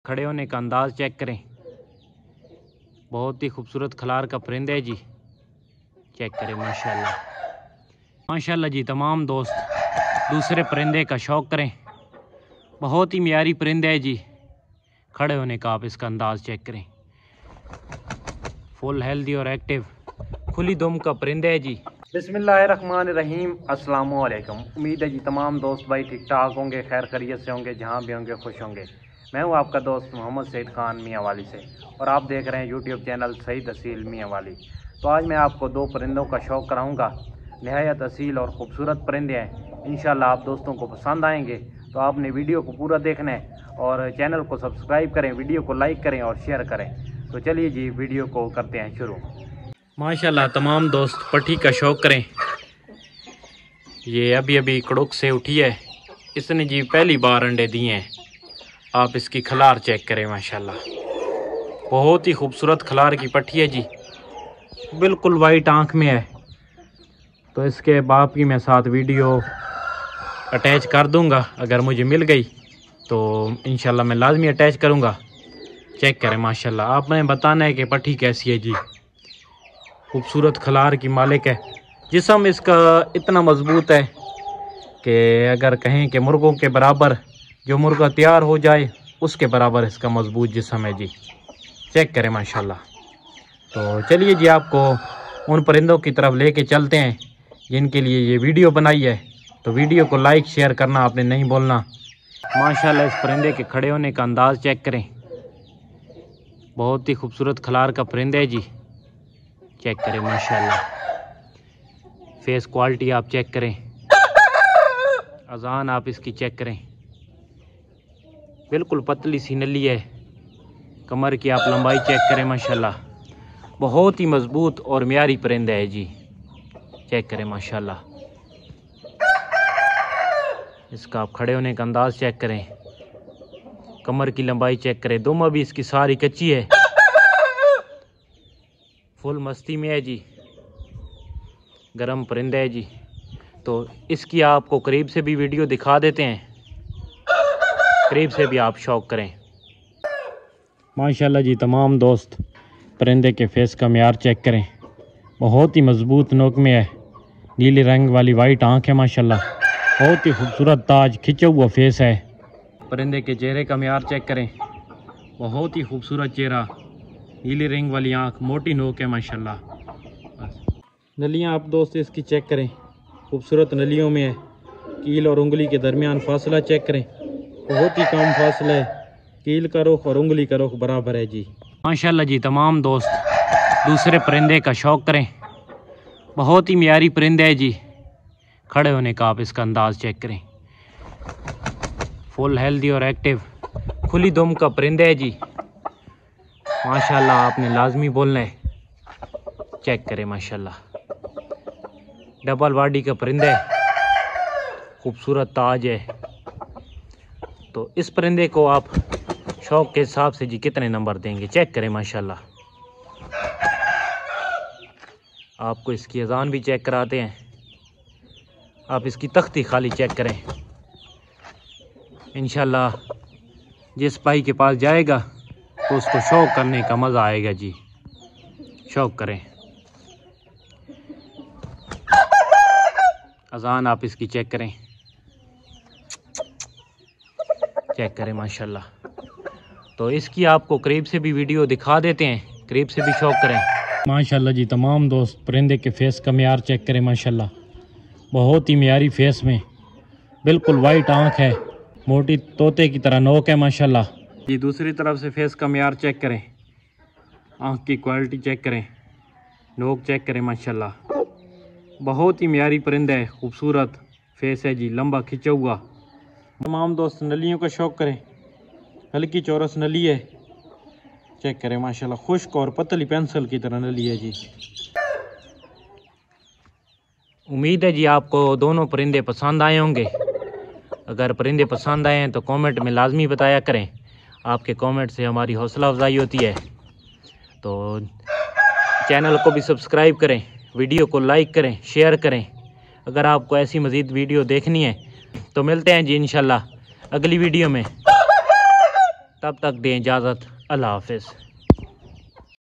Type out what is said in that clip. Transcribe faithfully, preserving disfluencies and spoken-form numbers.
کھڑے ہونے کا انداز چیک کریں، بہت ہی خوبصورت کھلار کا پرندہ ہے جی، چیک کریں ماشاءاللہ ماشاءاللہ جی۔ تمام دوست دوسرے پرندے کا شوق کریں، بہت ہی معیاری پرندہ ہے جی، کھڑے ہونے کا آپ اس کا انداز چیک کریں، فل ہیلدی اور ایکٹیو کھلی دم کا پرندہ ہے جی۔ بسم اللہ الرحمن الرحیم، السلام علیکم۔ امید ہے جی تمام دوست بھائی ٹھیک ٹھاک ہوں گے، خیر خیریت سے ہوں گے، جہاں بھی ہوں گے خوش ہوں گے۔ میں ہوں آپ کا دوست محمد سعید خان میاں والی سے، اور آپ دیکھ رہے ہیں یوٹیوب چینل سعید اصیل میاں والی۔ تو آج میں آپ کو دو پرندوں کا شوق کراؤں گا، نہایت اصیل اور خوبصورت پرندے ہیں، انشاءاللہ آپ دوستوں کو پسند آئیں گے۔ تو آپ نے ویڈیو کو پورا دیکھنا ہے اور چینل کو سبسکرائب کریں، ویڈیو کو لائک کریں اور شیئر کریں۔ تو چلیے جی ویڈیو کو کرتے ہیں شروع۔ ماشاءاللہ تمام دوست پٹھی کا شوق کریں، یہ ابھی ابھی کڑک سے اٹھی ہے، اس نے جی پہلی بار انڈے دیے ہیں۔ آپ اس کی کھلار چیک کریں ماشاءاللہ، بہت ہی خوبصورت کھلار کی پٹھی ہے جی، بالکل وائٹ آنکھ میں ہے۔ تو اس کے باپ کی میں ساتھ ویڈیو اٹیچ کر دوں گا، اگر مجھے مل گئی تو انشاءاللہ میں لازمی اٹیچ کروں گا۔ چیک کریں ماشاءاللہ، آپ نے بتانا ہے کہ پٹھی کیسی ہے جی، خوبصورت کھلار کی مالک ہے۔ جسم اس کا اتنا مضبوط ہے کہ اگر کہیں کہ مرغوں کے برابر، جو مرغہ تیار ہو جائے اس کے برابر اس کا مضبوط جسم ہے جی، چیک کریں ماشاءاللہ۔ تو چلیے جی آپ کو ان پرندوں کی طرف لے کے چلتے ہیں جن کے لیے یہ ویڈیو بنائی ہے۔ تو ویڈیو کو لائک شیئر کرنا آپ نے نہیں بولنا۔ ماشاءاللہ اس پرندے کے کھڑے ہونے کا انداز چیک کریں، بہت ہی خوبصورت کھلار کا پرندہ ہے جی، چیک کریں ماشاءاللہ۔ فیس کوالٹی آپ چیک کریں، اذان آپ اس کی چیک کریں، بالکل پتلی سی نلی ہے۔ کمر کی آپ لمبائی چیک کریں ماشاءاللہ، بہت ہی مضبوط اور معیاری پرندہ ہے جی، چیک کریں ماشاءاللہ۔ اس کا آپ کھڑے ہونے کا انداز چیک کریں، کمر کی لمبائی چیک کریں، دم ابھی اس کی ساری کچی ہے، فل مستی میں ہے جی، گرم پرندہ ہے جی۔ تو اس کی آپ کو قریب سے بھی ویڈیو دکھا دیتے ہیں، قریب سے بھی آپ شوق کریں ماشاءاللہ جی۔ تمام دوست پرندے کے فیس کا معیار چیک کریں، بہت ہی مضبوط نوک میں ہے، نیلے رنگ والی وائٹ آنکھ ہے ماشاءاللہ، بہت ہی خوبصورت تاج کھچا ہوا فیس ہے۔ پرندے کے چہرے کا معیار چیک کریں، بہت ہی خوبصورت چہرہ، نیلے رنگ والی آنکھ، موٹی نوک ہے ماشاءاللہ۔ نلیاں آپ دوست اس کی چیک کریں، خوبصورت نلیوں میں ہے، کیل اور انگلی کے درمیان فاصلہ چیک کریں، بہت ہی کم فاصلہ ہے، کیل کا رخ اور انگلی کا رخ برابر ہے جی۔ ماشاءاللہ جی تمام دوست دوسرے پرندے کا شوق کریں، بہت ہی معیاری پرندہ ہے جی، کھڑے ہونے کا آپ اس کا انداز چیک کریں، فل ہیلدی اور ایکٹیو کھلی دم کا پرندہ ہے جی، ماشاءاللہ آپ نے لازمی بولنا ہے، چیک کریں ماشاءاللہ۔ ڈبل باڈی کا پرندہ ہے، خوبصورت تاج ہے۔ تو اس پرندے کو آپ شوق کے حساب سے جی کتنے نمبر دیں گے، چیک کریں ماشاءاللہ۔ آپ کو اس کی اذان بھی چیک کراتے ہیں، آپ اس کی تختی خالی چیک کریں، انشاءاللہ جس بھائی کے پاس جائے گا تو اس کو شوق کرنے کا مزہ آئے گا جی، شوق کریں۔ اذان آپ اس کی چیک کریں، چیک کریں ماشاءاللہ۔ تو اس کی آپ کو قریب سے بھی ویڈیو دکھا دیتے ہیں، قریب سے بھی شوق کریں ماشاءاللہ جی۔ تمام دوست پرندے کے فیس کا معیار چیک کریں ماشاءاللہ، بہت ہی معیاری فیس میں، بالکل وائٹ آنکھ ہے، موٹی طوطے کی طرح نوک ہے ماشاءاللہ جی۔ دوسری طرف سے فیس کا معیار چیک کریں، آنکھ کی کوالٹی چیک کریں، نوک چیک کریں ماشاءاللہ، بہت ہی معیاری پرندہ ہے، خوبصورت فیس ہے جی، لمبا کھچا ہوا۔ تمام دوست نلیوں کا شوق کریں، ہلکی چورس نلی ہے، چیک کریں ماشاءاللہ، خشک اور پتلی پینسل کی طرح نلی ہے جی۔ امید ہے جی آپ کو دونوں پرندے پسند آئے ہوں گے، اگر پرندے پسند آئے ہیں تو کامنٹ میں لازمی بتایا کریں، آپ کے کامنٹ سے ہماری حوصلہ افزائی ہوتی ہے۔ تو چینل کو بھی سبسکرائب کریں، ویڈیو کو لائک کریں، شیئر کریں۔ اگر آپ کو ایسی مزید ویڈیو دیکھنی ہے تو ملتے ہیں جی انشاءاللہ اگلی ویڈیو میں۔ تب تک دیں اجازت، اللہ حافظ۔